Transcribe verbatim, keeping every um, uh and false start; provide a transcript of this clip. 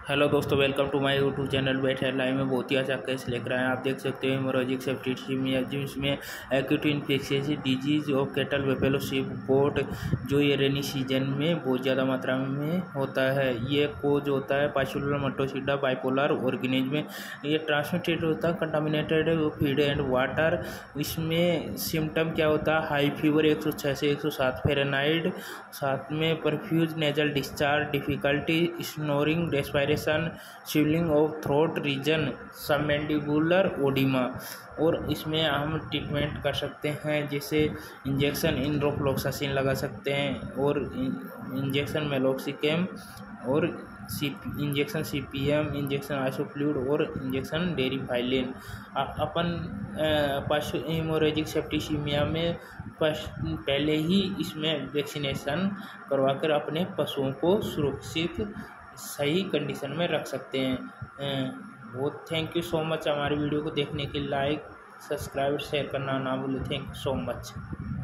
Hello दोस्तों, welcome to my YouTube channel vet headline में बहुत ही अच्छा केस लेकर आए हैं। आप देख सकते हैं हेमोरेजिक सेप्टिसिमिया जिसमें acute infectious disease of cattle buffalo sheep goat, जो ये रेनी सीजन में बहुत ज़्यादा मात्रा में होता है। ये कोज होता है पाइसुलर मटोसिडा बाइपोलर ऑर्गेनिज्म। ये ट्रांसमिटेड होता है कंटामिनेटेड फीड एंड वाटर। इसमें सिम्टम क्या होता है? हाई फीवर एक सौ छः से एक सौ सात फेरेनहाइट, साथ में profuse nasal discharge, difficulty snoring, respiration, swelling of throat region, submandibular oedema. और इसमें हम ट्रीटमेंट कर सकते हैं, जैसे इंजेक्शन इंड्रोफ्लोक्सासिन लगा सकते हैं और इंजेक्शन मेलोक्सिकैम और C injection C P M, injection isofluid और इंजेक्शन डेरिफाइलिन। अपन पशु हेमोरेजिक सेप्टिसिमिया में पहले ही इसमें वैक्सीनेशन करवाकर अपने पशुओं को सुरक्षित सही कंडीशन में रख सकते हैं। बहुत थैंक यू सो मच। हमारी वीडियो को देखने के लिए लाइक सब्सक्राइब शेयर करना ना भूलें। Thank you so much.